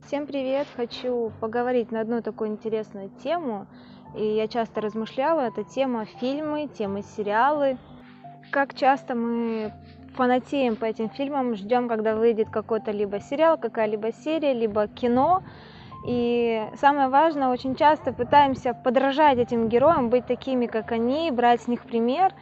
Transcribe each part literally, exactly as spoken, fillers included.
Всем привет! Хочу поговорить на одну такую интересную тему. И я часто размышляла, это тема фильмы, темы сериалы. Как часто мы фанатеем по этим фильмам, ждем, когда выйдет какой-то либо сериал, какая-либо серия, либо кино. И самое важное, очень часто пытаемся подражать этим героям, быть такими, как они, брать с них пример.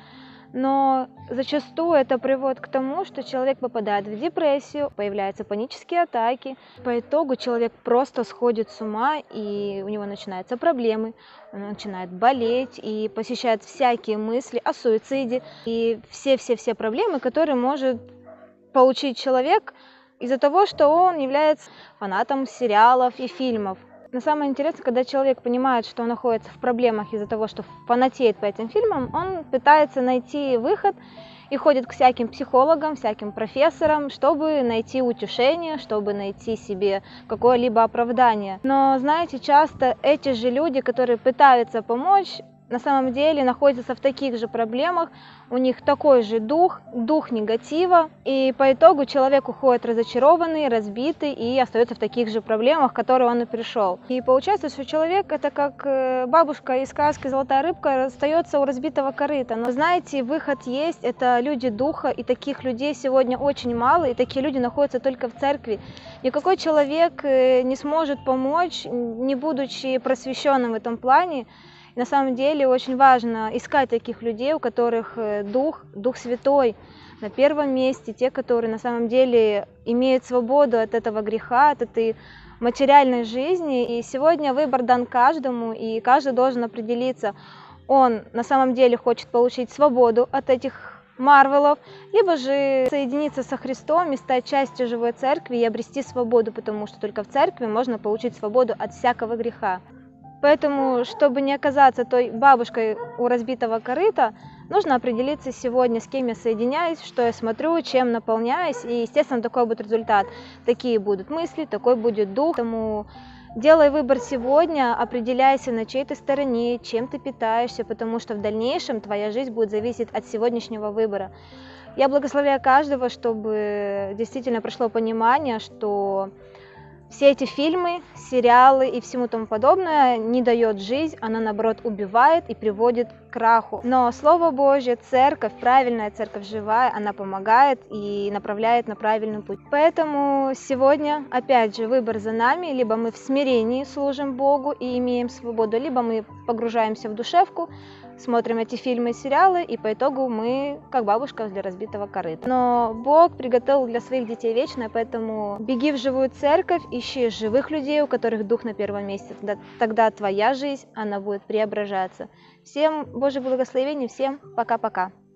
Но зачастую это приводит к тому, что человек попадает в депрессию, появляются панические атаки. По итогу человек просто сходит с ума, и у него начинаются проблемы, он начинает болеть и посещает всякие мысли о суициде. И все-все-все проблемы, которые может получить человек из-за того, что он является фанатом сериалов и фильмов. Но самое интересное, когда человек понимает, что он находится в проблемах из-за того, что фанатеет по этим фильмам, он пытается найти выход и ходит к всяким психологам, всяким профессорам, чтобы найти утешение, чтобы найти себе какое-либо оправдание. Но, знаете, часто эти же люди, которые пытаются помочь, на самом деле находятся в таких же проблемах, у них такой же дух, дух негатива, и по итогу человек уходит разочарованный, разбитый и остается в таких же проблемах, в которые он и пришел. И получается, что человек это как бабушка из сказки «Золотая рыбка» остается у разбитого корыта. Но знаете, выход есть, это люди духа, и таких людей сегодня очень мало, и такие люди находятся только в церкви. Никакой человек не сможет помочь, не будучи просвещенным в этом плане. На самом деле очень важно искать таких людей, у которых дух, Дух Святой на первом месте, те, которые на самом деле имеют свободу от этого греха, от этой материальной жизни. И сегодня выбор дан каждому, и каждый должен определиться, он на самом деле хочет получить свободу от этих марвелов, либо же соединиться со Христом и стать частью живой церкви и обрести свободу, потому что только в церкви можно получить свободу от всякого греха. Поэтому, чтобы не оказаться той бабушкой у разбитого корыта, нужно определиться сегодня, с кем я соединяюсь, что я смотрю, чем наполняюсь, и, естественно, такой будет результат. Такие будут мысли, такой будет дух. Поэтому делай выбор сегодня, определяйся, на чьей ты стороне, чем ты питаешься, потому что в дальнейшем твоя жизнь будет зависеть от сегодняшнего выбора. Я благословляю каждого, чтобы действительно пришло понимание, что все эти фильмы, сериалы и всему тому подобное не дает жизнь, она наоборот убивает и приводит к краху. Но Слово Божье, церковь, правильная церковь живая, она помогает и направляет на правильный путь. Поэтому сегодня, опять же, выбор за нами, либо мы в смирении служим Богу и имеем свободу, либо мы погружаемся в душевку, смотрим эти фильмы и сериалы, и по итогу мы как бабушка для разбитого корыта. Но Бог приготовил для своих детей вечное, поэтому беги в живую церковь, ищи живых людей, у которых дух на первом месте. Тогда, тогда твоя жизнь, она будет преображаться. Всем Божьих благословений, всем пока-пока.